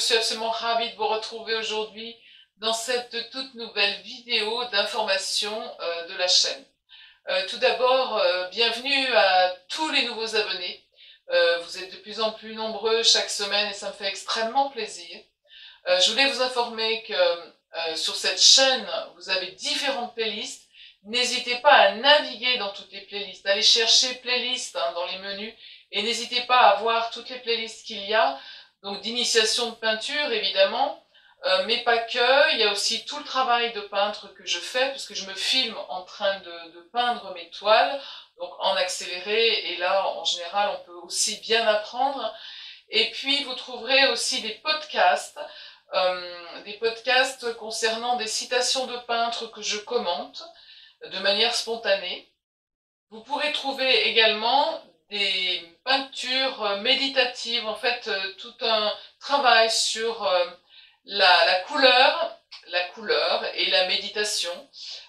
suis absolument ravie de vous retrouver aujourd'hui dans cette toute nouvelle vidéo d'information de la chaîne. Tout d'abord, bienvenue à tous les nouveaux abonnés. Vous êtes de plus en plus nombreux chaque semaine et ça me fait extrêmement plaisir. Je voulais vous informer que sur cette chaîne, vous avez différentes playlists. N'hésitez pas à naviguer dans toutes les playlists, allez chercher playlist dans les menus et n'hésitez pas à voir toutes les playlists qu'il y a. Donc d'initiation de peinture évidemment, mais pas que, il y a aussi tout le travail de peintre que je fais, parce que je me filme en train de peindre mes toiles, donc en accéléré, et là en général on peut aussi bien apprendre. Et puis vous trouverez aussi des podcasts concernant des citations de peintres que je commente de manière spontanée. Vous pourrez trouver également des peintures méditatives, en fait tout un travail sur la couleur et la méditation.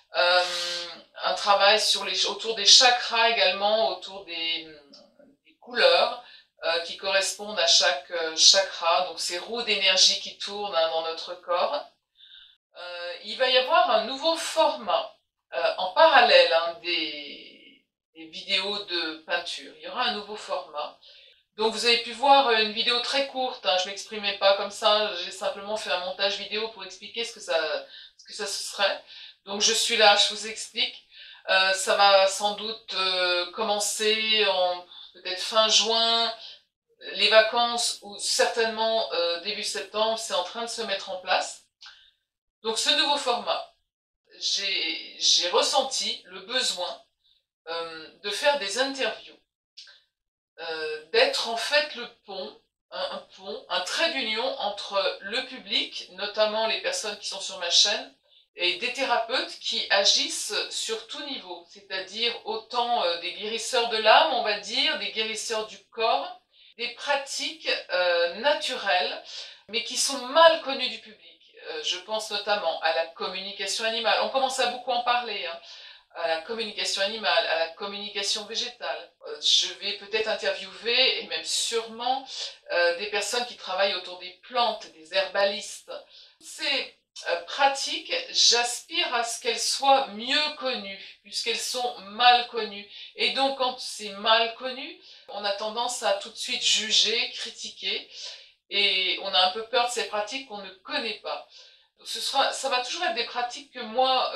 Un travail sur autour des chakras également, autour des couleurs qui correspondent à chaque chakra, donc ces roues d'énergie qui tournent dans notre corps. Il va y avoir un nouveau format en parallèle des vidéos de peinture. Il y aura un nouveau format. Donc vous avez pu voir une vidéo très courte, je ne m'exprimais pas comme ça, j'ai simplement fait un montage vidéo pour expliquer ce que ça serait. Donc je suis là, je vous explique. Ça va sans doute commencer en peut-être fin juin, les vacances ou certainement début septembre, c'est en train de se mettre en place. Donc ce nouveau format, j'ai ressenti le besoin de faire des interviews, d'être en fait le pont, un trait d'union entre le public, notamment les personnes qui sont sur ma chaîne, et des thérapeutes qui agissent sur tout niveau, c'est-à-dire autant des guérisseurs de l'âme, on va dire, des guérisseurs du corps, des pratiques naturelles, mais qui sont mal connues du public. Je pense notamment à la communication animale. On commence à beaucoup en parler, à la communication animale, à la communication végétale. Je vais peut-être interviewer, et même sûrement, des personnes qui travaillent autour des plantes, des herbalistes. Ces pratiques, j'aspire à ce qu'elles soient mieux connues, puisqu'elles sont mal connues. Et donc, quand c'est mal connu, on a tendance à tout de suite juger, critiquer, et on a un peu peur de ces pratiques qu'on ne connaît pas. Ça va toujours être des pratiques que moi,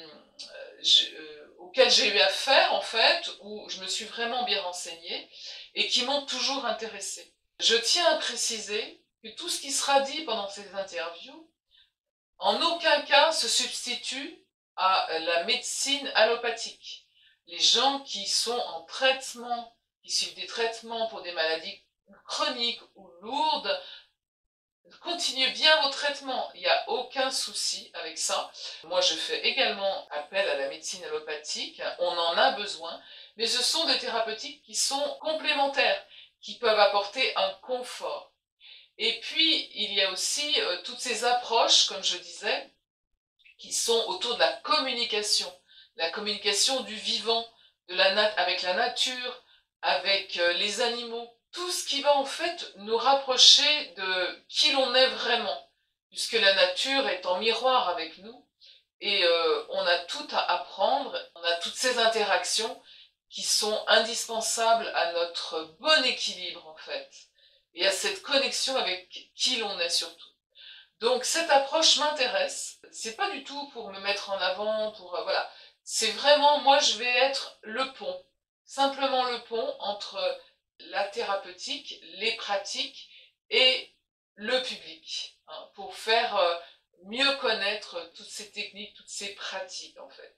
auxquelles j'ai eu affaire en fait, où je me suis vraiment bien renseignée et qui m'ont toujours intéressée. Je tiens à préciser que tout ce qui sera dit pendant ces interviews, en aucun cas se substitue à la médecine allopathique. Les gens qui sont en traitement, qui suivent des traitements pour des maladies chroniques ou lourdes, continuez bien vos traitements, il n'y a aucun souci avec ça. Moi je fais également appel à la médecine allopathique, on en a besoin, mais ce sont des thérapeutiques qui sont complémentaires, qui peuvent apporter un confort. Et puis il y a aussi toutes ces approches, comme je disais, qui sont autour de la communication du vivant, avec la nature, avec les animaux. Tout ce qui va en fait nous rapprocher de qui l'on est vraiment, puisque la nature est en miroir avec nous, et on a tout à apprendre, on a toutes ces interactions qui sont indispensables à notre bon équilibre en fait, et à cette connexion avec qui l'on est surtout. Donc cette approche m'intéresse, c'est pas du tout pour me mettre en avant, voilà, c'est vraiment, moi je vais être le pont, simplement le pont entre la thérapeutique, les pratiques et le public, pour faire mieux connaître toutes ces techniques, toutes ces pratiques en fait.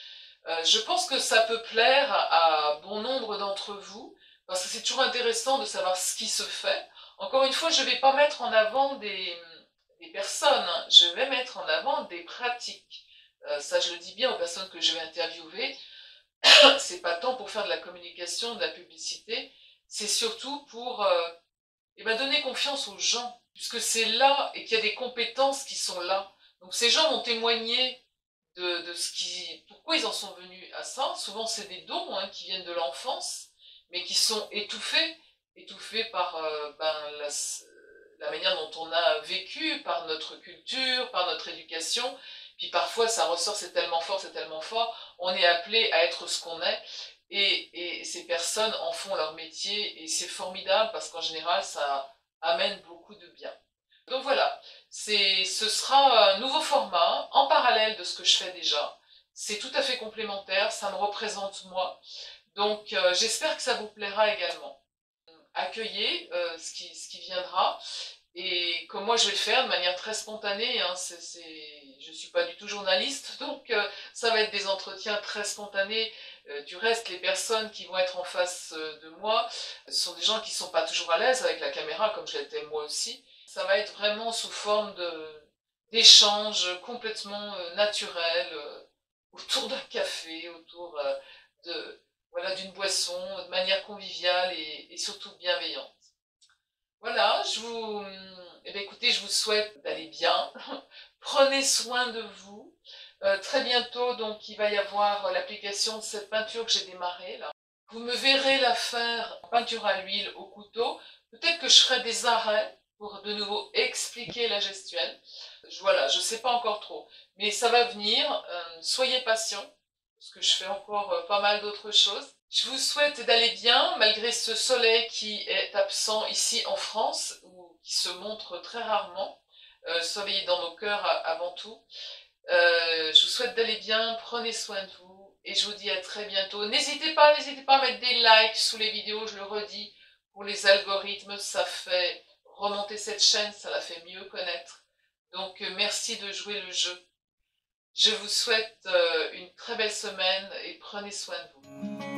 Je pense que ça peut plaire à bon nombre d'entre vous, parce que c'est toujours intéressant de savoir ce qui se fait. Encore une fois, je ne vais pas mettre en avant des personnes, je vais mettre en avant des pratiques. Ça, je le dis bien aux personnes que je vais interviewer. C'est pas tant pour faire de la communication, de la publicité, c'est surtout pour donner confiance aux gens, puisque c'est là et qu'il y a des compétences qui sont là. Donc ces gens vont témoigner de pourquoi ils en sont venus à ça. Souvent c'est des dons qui viennent de l'enfance, mais qui sont étouffés par la manière dont on a vécu, par notre culture, par notre éducation. Puis parfois ça ressort, c'est tellement fort, on est appelé à être ce qu'on est. Et ces personnes en font leur métier et c'est formidable parce qu'en général ça amène beaucoup de bien. Donc voilà, ce sera un nouveau format en parallèle de ce que je fais déjà. C'est tout à fait complémentaire, ça me représente moi. Donc j'espère que ça vous plaira également. Accueillez ce qui viendra. Et comme moi je vais le faire de manière très spontanée, hein, je ne suis pas du tout journaliste, donc ça va être des entretiens très spontanés. Du reste, les personnes qui vont être en face de moi sont des gens qui ne sont pas toujours à l'aise avec la caméra, comme je l'étais moi aussi. Ça va être vraiment sous forme d'échanges complètement naturels, autour d'un café, autour voilà, d'une boisson, de manière conviviale et surtout bienveillante. Voilà, eh bien, écoutez, je vous souhaite d'aller bien. Prenez soin de vous. Très bientôt, donc, il va y avoir l'application de cette peinture que j'ai démarrée là. Vous me verrez la faire en peinture à l'huile au couteau. Peut-être que je ferai des arrêts pour de nouveau expliquer la gestuelle. Voilà, je ne sais pas encore trop. Mais ça va venir. Soyez patients, parce que je fais encore pas mal d'autres choses. Je vous souhaite d'aller bien, malgré ce soleil qui est absent ici en France, ou qui se montre très rarement. Soleil dans nos cœurs avant tout. Je vous souhaite d'aller bien, prenez soin de vous, et je vous dis à très bientôt. N'hésitez pas à mettre des likes sous les vidéos, je le redis, pour les algorithmes, ça fait remonter cette chaîne, ça la fait mieux connaître. Donc merci de jouer le jeu. Je vous souhaite une très belle semaine et prenez soin de vous.